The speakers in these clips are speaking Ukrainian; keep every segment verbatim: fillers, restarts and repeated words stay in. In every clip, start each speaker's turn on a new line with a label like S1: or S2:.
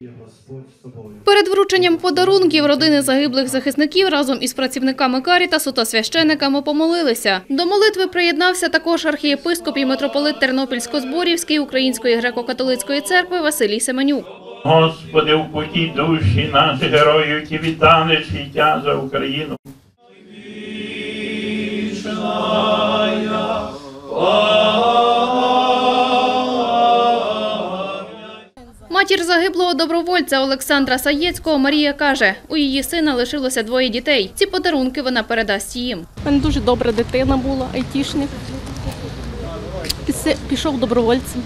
S1: Перед врученням подарунків родини загиблих захисників разом із працівниками Карітасу та священиками помолилися. До молитви приєднався також архієпископ і митрополит Тернопільсько-Зборівський Української греко-католицької церкви Василій Семенюк.
S2: Господи, упокій душі наших героїв, які віддали життя за Україну.
S1: Матір загиблого добровольця Олександра Саєцького Марія каже, у її сина лишилося двоє дітей. Ці подарунки вона передасть їм.
S3: У мене дуже добра дитина була, айтішник. Пішов добровольцем.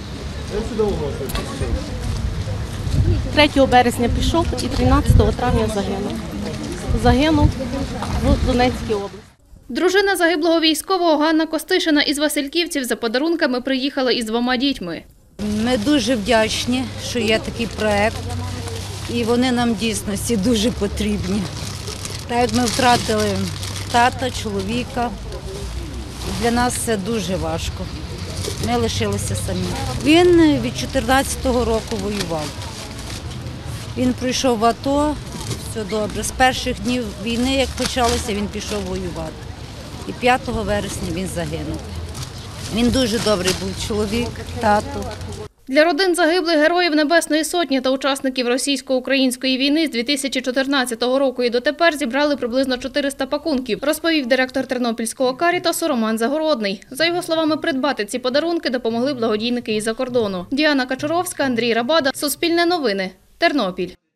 S3: третього березня пішов і тринадцятого травня загинув. Загинув в Донецькій області.
S1: Дружина загиблого військового Ганна Костишина із Васильківців за подарунками приїхала із двома дітьми.
S4: Ми дуже вдячні, що є такий проект, і вони нам дійсно всі дуже потрібні. Так як ми втратили тата, чоловіка, для нас це дуже важко. Ми лишилися самі. Він від чотирнадцятого року воював. Він пройшов в АТО, все добре. З перших днів війни, як почалося, він пішов воювати. І п'ятого вересня він загинув. Він дуже добрий був чоловік, тато.
S1: Для родин загиблих героїв Небесної Сотні та учасників російсько-української війни з дві тисячі чотирнадцятого року і дотепер зібрали приблизно чотириста пакунків, розповів директор Тернопільського Карітасу Роман Загородний. За його словами, придбати ці подарунки допомогли благодійники із-за кордону. Діана Качуровська, Андрій Рабада, Суспільне новини, Тернопіль.